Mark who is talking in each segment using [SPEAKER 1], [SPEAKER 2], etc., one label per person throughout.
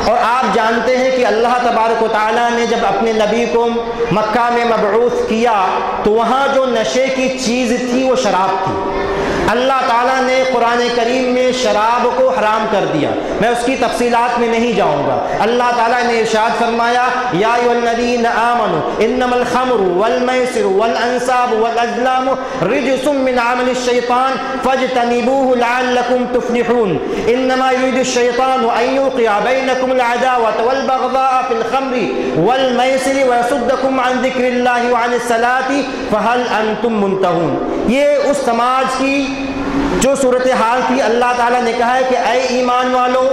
[SPEAKER 1] اور آپ جانتے ہیں کہ اللہ تبارک و تعالیٰ نے جب اپنے نبی کو مکہ میں مبعوث کیا تو وہاں جو نشے کی چیز تھی وہ شراب تھی۔ اللہ تعالیٰ نے قرآن کریم میں شراب کو حرام کر دیا، میں اس کی تفصیلات میں نہیں جاؤں گا۔ اللہ تعالیٰ نے ارشاد فرمایا یا ایھا الذین آمنوا انما الخمر والمیسر والانصاب والازلام رجس من عمل الشیطان فاجتنبوه لعلکم تفلحون انما یرید الشیطان ان یوقع بینکم العداوة والبغضاء فی الخمر والمیسر ویصدکم عن ذکر اللہ وعن الصلاة فہل انتم منتہون۔ یہ اس سماج کی جو صورتحال تھی، اللہ تعالیٰ نے کہا ہے کہ اے ایمان والو،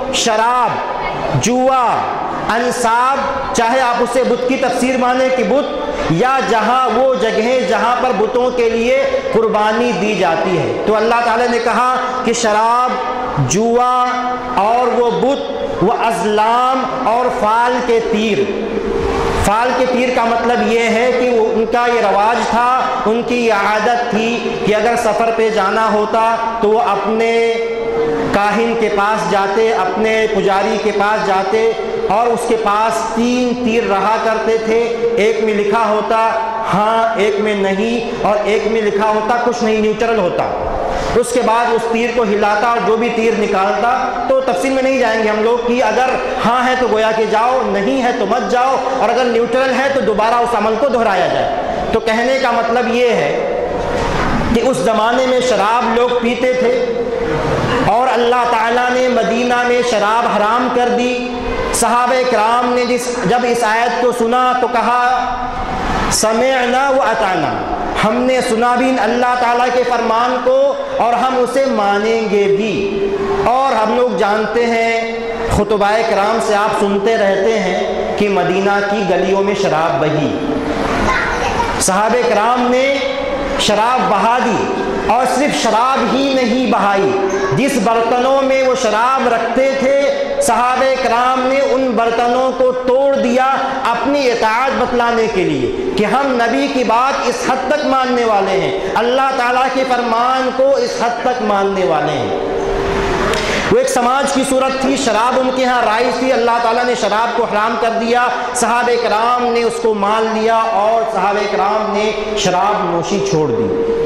[SPEAKER 1] شراب، جوا، انصاب، چاہے آپ اسے بت کی تفسیر مانیں کہ بت، یا جہاں وہ جگہیں جہاں پر بتوں کے لیے قربانی دی جاتی ہے، تو اللہ تعالیٰ نے کہا کہ شراب، جوا اور وہ بت، وہ ازلام اور فال کے تیر۔ فال کے تیر کا مطلب یہ ہے کہ ان کا یہ رواج تھا، ان کی یہ عادت تھی کہ اگر سفر پہ جانا ہوتا تو وہ اپنے کاہن کے پاس جاتے، اپنے پجاری کے پاس جاتے اور اس کے پاس 3 تیر رہا کرتے تھے، ایک میں لکھا ہوتا ہاں، ایک میں نہیں، اور ایک میں لکھا ہوتا کچھ نہیں، نیوٹرل ہوتا۔ اس کے بعد اس تیر کو ہلاتا اور جو بھی تیر نکالتا، تو تفصیل میں نہیں جائیں گے ہم لوگ کہ اگر ہاں ہے تو گویا کہ جاؤ، نہیں ہے تو مت جاؤ، اور اگر نیوٹرل ہے تو دوبارہ اس عمل کو دہرایا جائے۔ تو کہنے کا مطلب یہ ہے کہ اس زمانے میں شراب لوگ پیتے تھے اور اللہ تعالیٰ نے مدینہ میں شراب حرام کر دی۔ صحابہ کرام نے جب اس آیت کو سنا تو کہا سمعنا واطعنا، ہم نے سنا بھی اللہ تعالیٰ کے فرمان کو اور ہم اسے مانیں گے بھی۔ اور ہم لوگ جانتے ہیں، خطباء کرام سے آپ سنتے رہتے ہیں کہ مدینہ کی گلیوں میں شراب بہی، صحابہ کرام نے شراب بہا دی، اور صرف شراب ہی نہیں بہائی، جس برتنوں میں وہ شراب رکھتے تھے صحابہ کرام نے ان برتنوں کو توڑ دیا اپنی اطاعت بتلانے کے لیے کہ ہم نبی کی بات اس حد تک ماننے والے ہیں، اللہ تعالیٰ کے فرمان کو اس حد تک ماننے والے ہیں۔ وہ ایک سماج کی صورت تھی، شراب ان کے ہاں رائج تھی، اللہ تعالیٰ نے شراب کو حرام کر دیا، صحابہ کرام نے اس کو مان لیا اور صحابہ کرام نے شراب نوشی چھوڑ دی۔